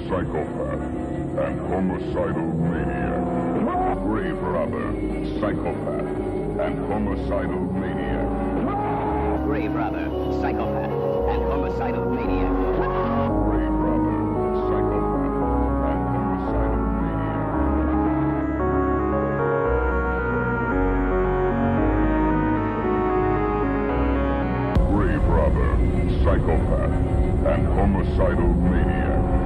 psychopath, and homicidal maniac. Brave brother, psychopath, and homicidal maniac. Gray brother, psychopath, and homicidal maniac. Brave brother, psychopath, and homicidal maniac. Brave brother, psychopath, and homicidal maniac.